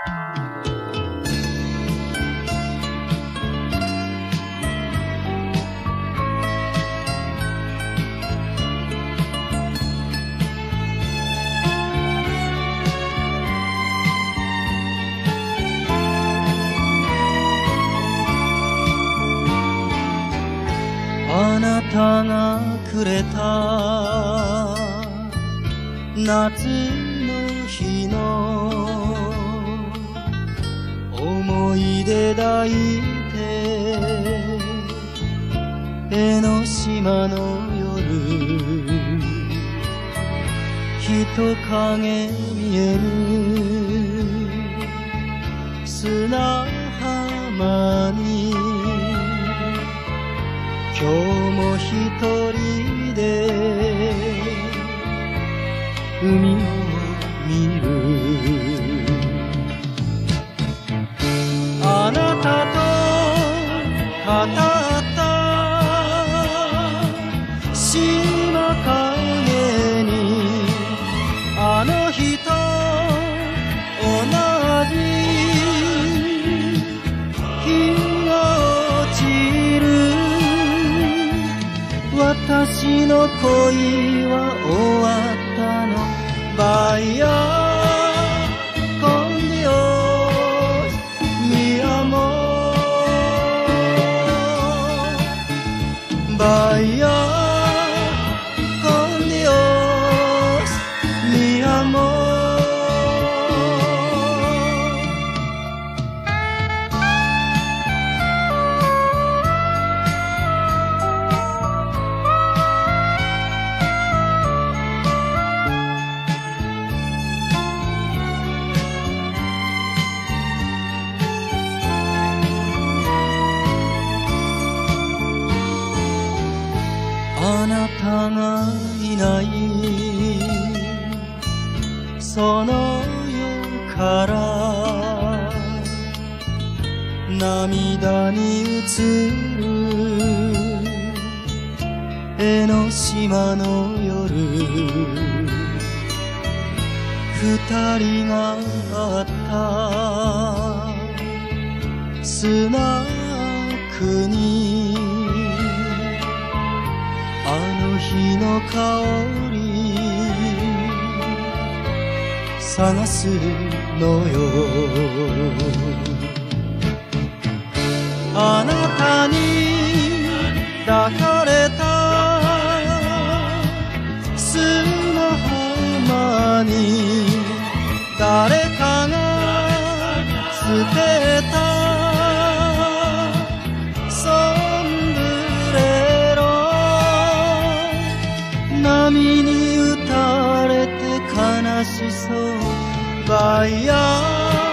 あなたがくれた夏の日の思い出抱いて江ノ島の夜人影見えぬ砂浜に今日も一人で海を見る。あなたと語った島影にあの日と同じ日が落ちる。私の恋は終わったの。バイヤーコンディオスミアモー。バイヤーコンディオスミアモー。あなたがいないその夜から涙に映る江ノ島の夜。二人が会ったスナックにあの日の香り探すのよ。あなたに抱かれた砂浜に誰かが捨てた波に打たれて悲しそう。バイヤー